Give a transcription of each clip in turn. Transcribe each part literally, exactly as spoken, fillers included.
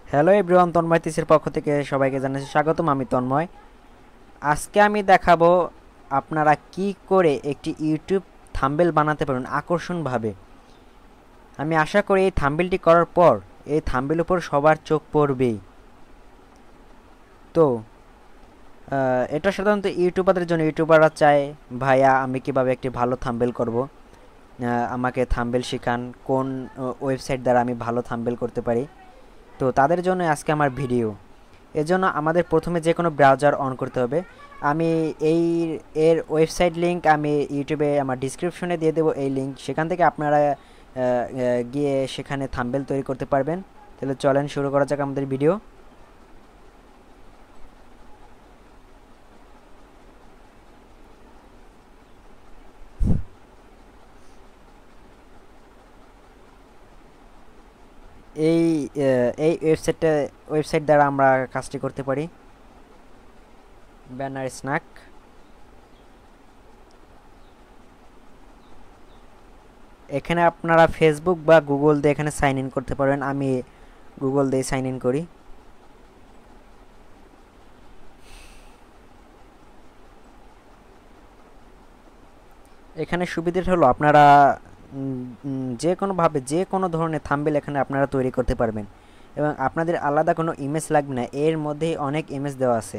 Hello everyone, Tanmoy তিসের পক্ষ থেকে সবাইকে জানাচ্ছি স্বাগতম। আমি তন্ময়। আজকে আমি দেখাবো আপনারা কি করে একটি ইউটিউব থাম্বনেল বানাতে পারেন আকর্ষণভাবে। আমি আশা করি এই থাম্বনেলটি করার পর এই থাম্বনেলের উপর সবার চোখ পড়বেই। তো আহ, এটা সাধারণত ইউটিউবারদের জন্য। ইউটিউবাররা চায়, ভাইয়া আমি কিভাবে একটি ভালো থাম্বনেল করব, আহ, আমাকে থাম্বনেল শেখান, কোন ওয়েবসাইট দ্বারা আমি ভালো থাম্বনেল করতে পারি। তো তাদের জন্য আজকে আমার ভিডিও। এজন্য আমাদের প্রথমে যে কোনো ব্রাউজার অন করতে হবে। আমি এই এর ওয়েবসাইট লিংক আমি ইউটিউবে আমার ডিসক্রিপশনে দিয়ে দেবো এই লিংক, সেখান থেকে আপনারা আহ, আহ, গিয়ে সেখানে থাম্বনেল তৈরি করতে পারবেন। তাহলে চলেন শুরু করা যাক আমাদের ভিডিও। এই আহ, এই ওয়েবসাইটটা ওয়েবসাইট দ্বারা আমরা কাজটি করতে পারি। Banner snack. এখানে আপনারা ফেসবুক বা গুগল দিয়ে এখানে সাইন ইন করতে পারবেন। আমি গুগল দিয়ে সাইন ইন করি। এখানে সুবিধাটা হলো আপনারা উম, উম, যে কোনোভাবে যে কোনো ধরনের থাম্বনেল এখানে আপনারা তৈরি করতে পারবেন, এবং আপনাদের আলাদা কোনো ইমেজ লাগবে না, এর মধ্যেই অনেক ইমেজ দেওয়া আছে।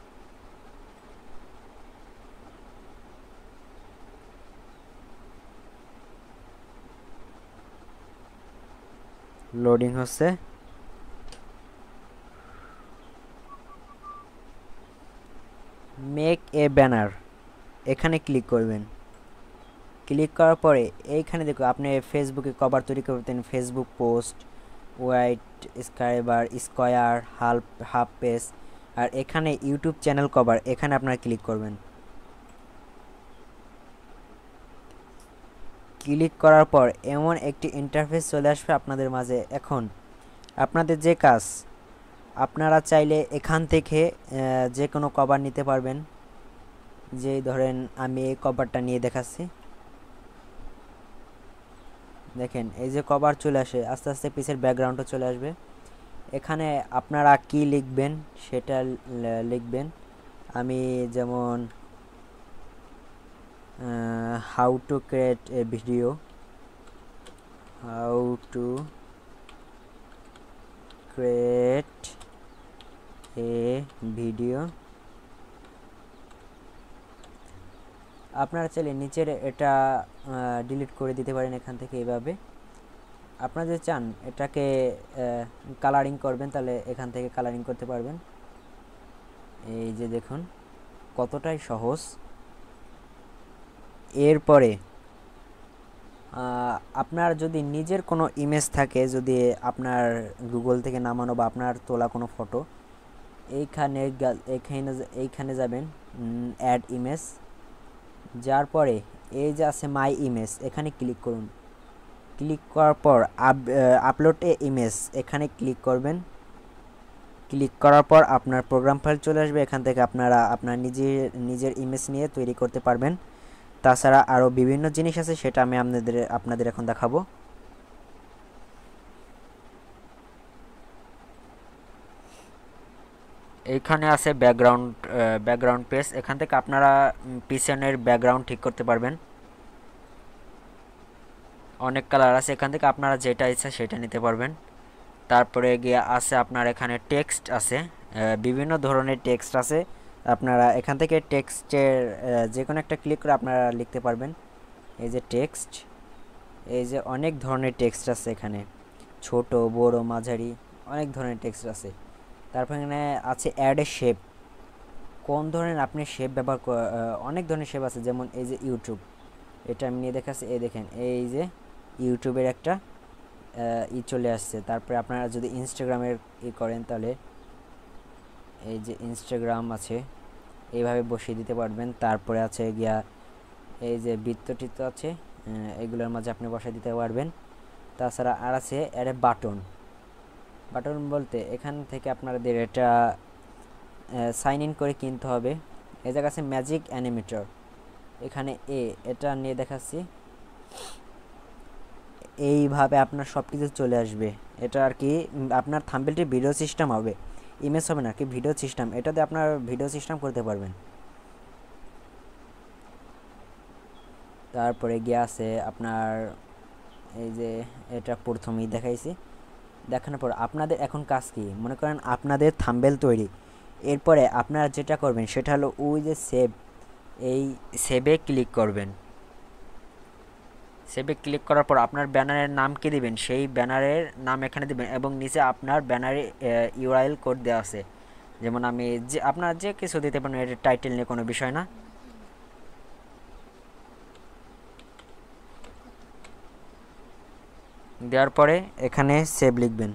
লোডিং হচ্ছে। মেক এ ব্যানার, এখানে ক্লিক করবেন। ক্লিক করার পরে এইখানে দেখো আপনি ফেসবুকে কভার তৈরি করতেন, Facebook post, white scriber, square, half half page. আর এখানে ইউটিউব চ্যানেল কভার, এখানে আপনারা ক্লিক করবেন। ক্লিক করার পর এমন একটি ইন্টারফেস চলে আসবে আপনাদের মাঝে। এখন আপনাদের যে কাজ, আপনারা চাইলে এখান থেকে যে কোনো কভার নিতে পারবেন। যেই ধরেন আমি এই কভারটা নিয়ে দেখাচ্ছি। দেখেন এই যে কভার চলে আসে, আস্তে আস্তে পিছের ব্যাকগ্রাউন্ডও চলে আসবে। এখানে আপনারা কি লিখবেন সেটা লিখবেন। আমি যেমন how to create a video, how to create a video. আপনারা চাইলে নিচের এটা ডিলিট করে দিতে পারেন এখান থেকে। এইভাবে আপনারা যদি চান এটাকে কালারিং করবেন, তাহলে এখান থেকে কালারিং করতে পারবেন। এই যে দেখুন কতটাই সহজ। এরপরে আপনার যদি নিজের কোনো ইমেজ থাকে, যদি আপনার গুগল থেকে নামানো বা আপনার তোলা কোনো ফটো, এইখানে এইখানে এইখানে যাবেন অ্যাড ইমেজ। যার পরে এই যে আছে মাই ইমেজ, এখানে ক্লিক করুন। ক্লিক করার পর আপলোড এ ইমেজ, এখানে ক্লিক করবেন। ক্লিক করার পর আপনার প্রোগ্রাম ফাইল চলে আসবে। এখান থেকে আপনারা আপনার নিজের নিজের ইমেজ নিয়ে তৈরি করতে পারবেন। তাছাড়া আরও বিভিন্ন জিনিস আছে, সেটা আমি আপনাদের আপনাদের এখন দেখাবো। এইখানে আছে ব্যাকগ্রাউন্ড ব্যাকগ্রাউন্ড পেজ। এখান থেকে আপনারা পিছনের ব্যাকগ্রাউন্ড ঠিক করতে পারবেন। অনেক কালার আছে, এখান থেকে আপনারা যেটা ইচ্ছা সেটা নিতে পারবেন। তারপরে গিয়ে আছে আপনার এখানে টেক্সট আছে, বিভিন্ন ধরনের টেক্সট আছে। আপনারা এখান থেকে টেক্সটের যে কোনো একটা ক্লিক করে আপনারা লিখতে পারবেন। এই যে টেক্সট, এই যে অনেক ধরনের টেক্সট আছে এখানে, ছোট বড় মাঝারি অনেক ধরনের টেক্সট আছে। তারপর এখানে আছে অ্যাড এ শেপ, কোন ধরনের আপনি শেপ ব্যবহার, অনেক ধরনের শেপ আছে। যেমন এই যে ইউটিউব, এটা আমি নিয়ে দেখাচ্ছি। এই দেখেন এই যে ইউটিউবের একটা ই চলে আসছে। তারপরে আপনারা যদি ইনস্টাগ্রামের ই করেন, তাহলে এই যে ইনস্টাগ্রাম আছে, এইভাবে বসিয়ে দিতে পারবেন। তারপরে আছে গিয়া এই যে বৃত্তটিত আছে, এগুলোর মাঝে আপনি বসায় দিতে পারবেন। তাছাড়া আর আছে এর বাটন। বাটন বলতে এখান থেকে আপনাদের এটা সাইন ইন করে কিনতে হবে। এই জায়গা আছে ম্যাজিক অ্যানিমেটর, এখানে এ এটা নিয়ে দেখাচ্ছি। এইভাবে আপনার সব কিছু চলে আসবে। এটা আর কি আপনার থাম্বনেলটি ভিডিও সিস্টেম হবে, ইমেজ হবে না কি ভিডিও সিস্টেম, এটাতে আপনার ভিডিও সিস্টেম করতে পারবেন। তারপরে গিয়ে আছে আপনার এই যে এটা প্রথমেই দেখাইছি, দেখানোর পর আপনাদের এখন কাজ কি, মনে করেন আপনাদের থাম্বনেল তৈরি, এরপরে আপনারা যেটা করবেন সেটা হলো ওই যে সেভ, এই সেভে ক্লিক করবেন। সেভে ক্লিক করার পর আপনার ব্যানারের নাম কি দিবেন, সেই ব্যানারের নাম এখানে দিবেন এবং নিচে আপনার ব্যানারে ইউআরএল কোড দেওয়া আছে, যেমন আমি যে আপনার যে কিছু দিতে পারেন, এর টাইটেল নিয়ে কোনো বিষয় না। দেওয়ার পরে এখানে সেভ লিখবেন,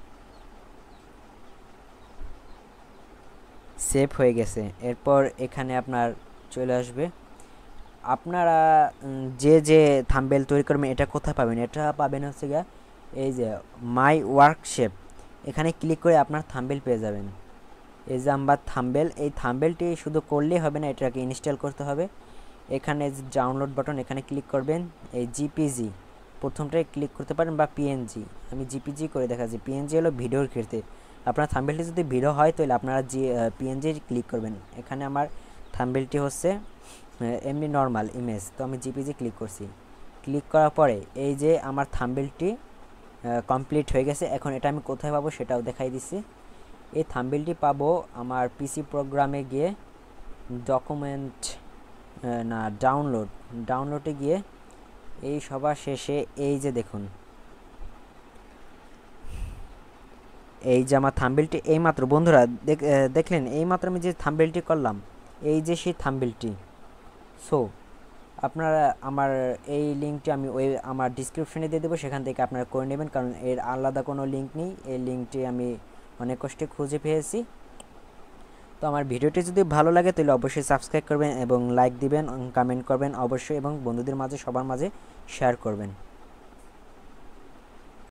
সেভ হয়ে গেছে। এরপর এখানে আপনার চলে আসবে, আপনারা যে যে থাম্বনেল তৈরি করবেন এটা কোথায় পাবেন, এটা পাবেন হচ্ছে গিয়া এই যে মাই ওয়ার্কশেপ, এখানে ক্লিক করে আপনার থাম্বনেল পেয়ে যাবেন। এই যে আমার থাম্বনেল, এই থাম্বনেলটি শুধু করলেই হবে না, এটাকে ইনস্টল করতে হবে। এখানে যে ডাউনলোড বাটন, এখানে ক্লিক করবেন, এই জিপিজি প্রথমটায় ক্লিক করতে পারেন বা পিএনজি, আমি জিপিজি করে দেখাচ্ছি। পিএনজি হলো ভিডিওর ক্ষেত্রে, আপনার থাম্বনেলটি যদি ভিডিও হয় তাহলে আপনারা জি পিএনজি ক্লিক করবেন। এখানে আমার থাম্বনেলটি হচ্ছে এমনি নর্মাল ইমেজ, তো আমি জিপিজি ক্লিক করছি। ক্লিক করার পরে এই যে আমার থাম্বনেলটি কমপ্লিট হয়ে গেছে। এখন এটা আমি কোথায় পাবো সেটাও দেখাই দিচ্ছি। এই থাম্বনেলটি পাবো আমার পিসি প্রোগ্রামে গিয়ে, ডকুমেন্ট না ডাউনলোড, ডাউনলোডে গিয়ে এই সবার শেষে এই যে দেখুন, এই যে আমার থাম্বনেলটি এইমাত্র বন্ধুরা দেখলেন, এইমাত্র আমি যে থাম্বনেলটি করলাম, এই যে সেই থাম্বনেলটি। সো আপনারা আমার এই লিঙ্কটি আমি ওই আমার ডিসক্রিপশনে দিয়ে দেবো, সেখান থেকে আপনারা করে নেবেন, কারণ এর আলাদা কোনো লিঙ্ক নেই। এই লিঙ্কটি আমি অনেক কষ্টে খুঁজে পেয়েছি। তো আমার ভিডিওটি যদি ভালো লাগে তাহলে অবশ্যই সাবস্ক্রাইব করবেন এবং লাইক দিবেন, কমেন্ট করবেন অবশ্যই, এবং বন্ধুদের মাঝে সবার মাঝে শেয়ার করবেন।